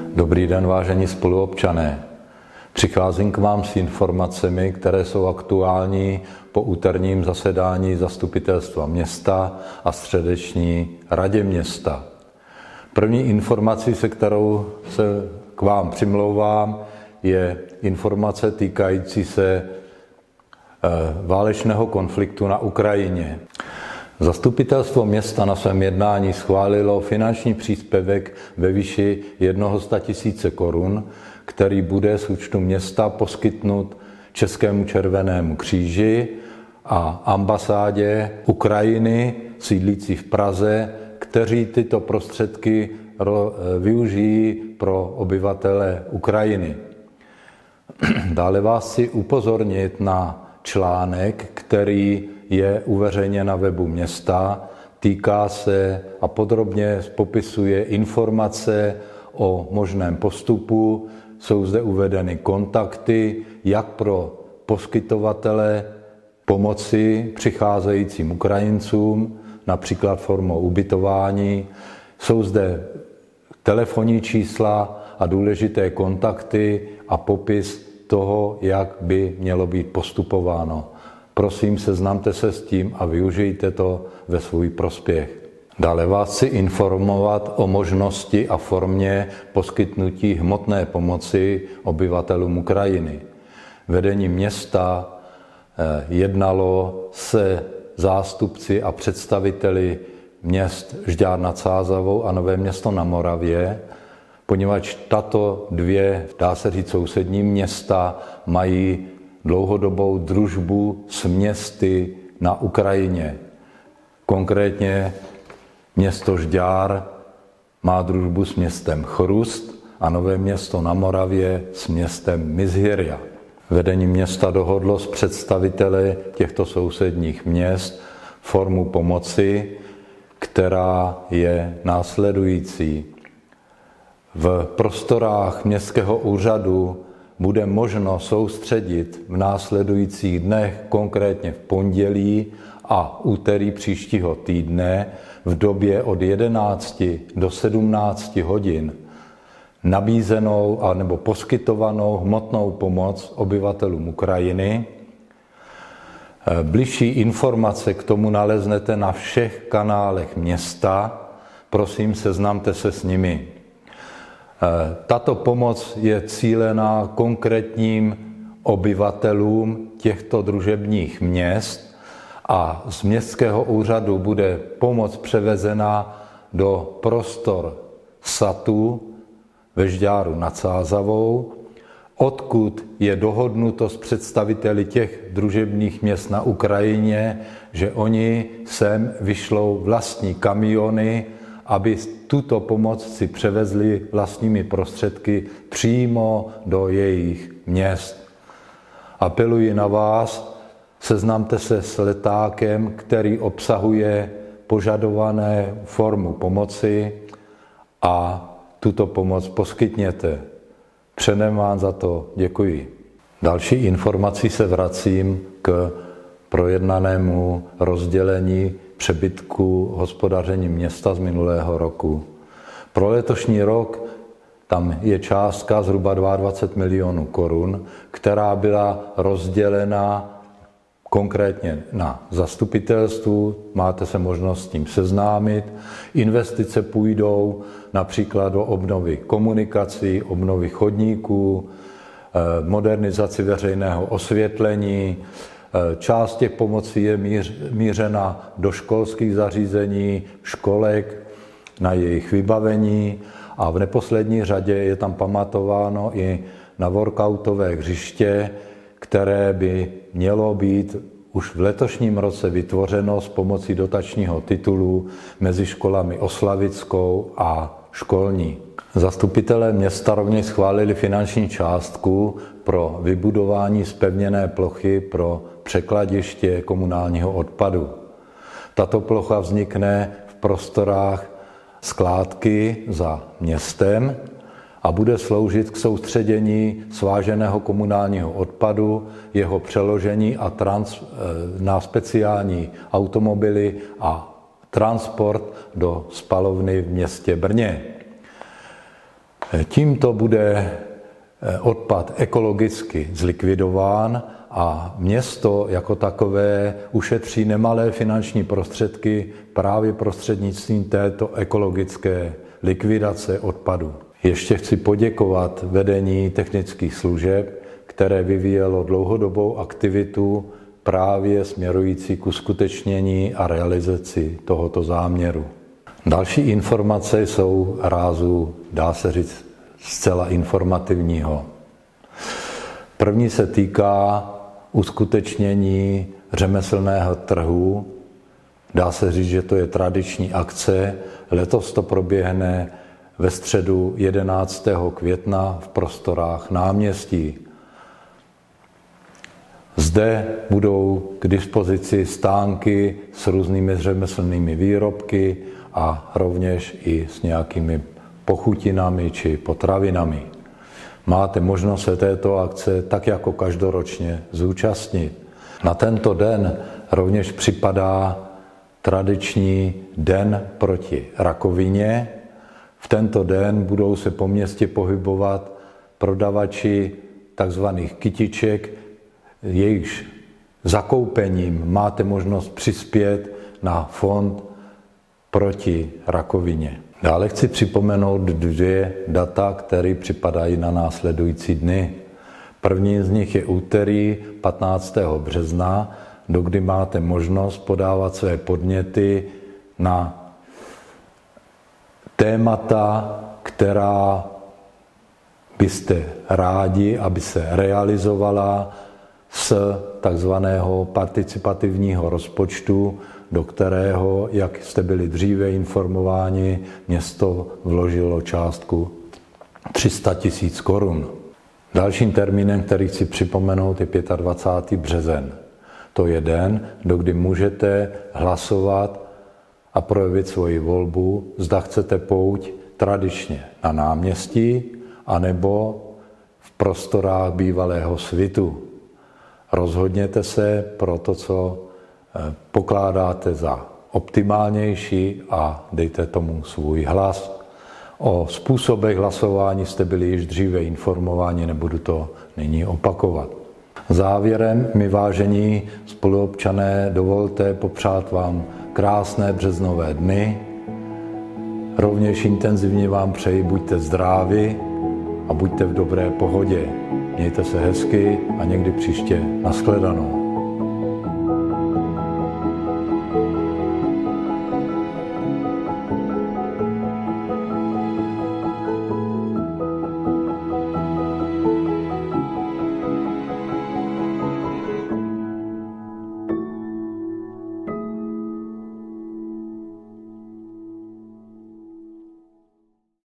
Dobrý den, vážení spoluobčané. Přicházím k vám s informacemi, které jsou aktuální po úterním zasedání zastupitelstva města a středeční radě města. První informací, se kterou se k vám přimlouvám, je informace týkající se válečného konfliktu na Ukrajině. Zastupitelstvo města na svém jednání schválilo finanční příspěvek ve výši 100 000 korun, který bude z účtu města poskytnut Českému červenému kříži a ambasádě Ukrajiny sídlící v Praze, kteří tyto prostředky využijí pro obyvatele Ukrajiny. Dále vás chci upozornit na článek, který je uveřejněn na webu města, týká se a podrobně popisuje informace o možném postupu. Jsou zde uvedeny kontakty, jak pro poskytovatele pomoci přicházejícím Ukrajincům, například formou ubytování. Jsou zde telefonní čísla a důležité kontakty a popis toho, jak by mělo být postupováno. Prosím, seznamte se s tím a využijte to ve svůj prospěch. Dále vás chci informovat o možnosti a formě poskytnutí hmotné pomoci obyvatelům Ukrajiny. Vedení města jednalo se zástupci a představiteli měst Žďár nad Sázavou a Nové Město na Moravě, poněvadž tato dvě, dá se říct, sousední města mají dlouhodobou družbu s městy na Ukrajině. Konkrétně město Žďár má družbu s městem Chrust a Nové Město na Moravě s městem Mizhirja. Vedení města dohodlo s představiteli těchto sousedních měst formu pomoci, která je následující. V prostorách městského úřadu bude možno soustředit v následujících dnech, konkrétně v pondělí a úterý příštího týdne v době od 11 do 17 hodin nabízenou nebo poskytovanou hmotnou pomoc obyvatelům Ukrajiny. Bližší informace k tomu naleznete na všech kanálech města. Prosím, seznamte se s nimi. Tato pomoc je cílená konkrétním obyvatelům těchto družebních měst a z městského úřadu bude pomoc převezena do prostor SATu ve Žďáru nad Sázavou, odkud je dohodnuto s představiteli těch družebních měst na Ukrajině, že oni sem vyšlou vlastní kamiony, aby tuto pomoc si převezli vlastními prostředky přímo do jejich měst. Apeluji na vás, seznamte se s letákem, který obsahuje požadované formu pomoci a tuto pomoc poskytněte. Předem vám za to děkuji. Další informací se vracím k projednanému rozdělení přebytku hospodaření města z minulého roku. Pro letošní rok tam je částka zhruba 22 milionů korun, která byla rozdělena konkrétně na zastupitelstvu, máte se možnost s tím seznámit. Investice půjdou například do obnovy komunikací, obnovy chodníků, modernizaci veřejného osvětlení. Část těch pomocí je mířena do školských zařízení, školek, na jejich vybavení a v neposlední řadě je tam pamatováno i na workoutové hřiště, které by mělo být už v letošním roce vytvořeno s pomocí dotačního titulu mezi školami Oslavickou a školní. Zastupitelé města rovněž schválili finanční částku pro vybudování zpevněné plochy pro překladiště komunálního odpadu. Tato plocha vznikne v prostorách skládky za městem a bude sloužit k soustředění sváženého komunálního odpadu, jeho přeložení a na speciální automobily a transport do spalovny v městě Brně. Tímto bude odpad ekologicky zlikvidován a město jako takové ušetří nemalé finanční prostředky právě prostřednictvím této ekologické likvidace odpadu. Ještě chci poděkovat vedení technických služeb, které vyvíjelo dlouhodobou aktivitu právě směrující k uskutečnění a realizaci tohoto záměru. Další informace jsou rázu, dá se říct, zcela informativního. První se týká uskutečnění řemeslného trhu. Dá se říct, že to je tradiční akce. Letos to proběhne ve středu 11. května v prostorách náměstí. Zde budou k dispozici stánky s různými řemeslnými výrobky a rovněž i s nějakými pochutinami či potravinami. Máte možnost se této akce tak jako každoročně zúčastnit. Na tento den rovněž připadá tradiční den proti rakovině. V tento den budou se po městě pohybovat prodavači takzvaných kytiček, jejichž zakoupením máte možnost přispět na fond proti rakovině. Dále chci připomenout 2 data, které připadají na následující dny. První z nich je úterý 15. března, dokdy máte možnost podávat své podněty na témata, která byste rádi, aby se realizovala z takzvaného participativního rozpočtu, do kterého, jak jste byli dříve informováni, město vložilo částku 300 000 korun. Dalším termínem, který chci připomenout, je 25. březen. To je den, dokdy můžete hlasovat a projevit svoji volbu, zda chcete pouť tradičně na náměstí, anebo v prostorách bývalého svitu. Rozhodněte se pro to, co pokládáte za optimálnější a dejte tomu svůj hlas. O způsobech hlasování jste byli již dříve informováni, nebudu to nyní opakovat. Závěrem mi, vážení spoluobčané, dovolte popřát vám krásné březnové dny. Rovněž intenzivně vám přeji, buďte zdraví a buďte v dobré pohodě. Mějte se hezky a někdy příště. Nashledanou.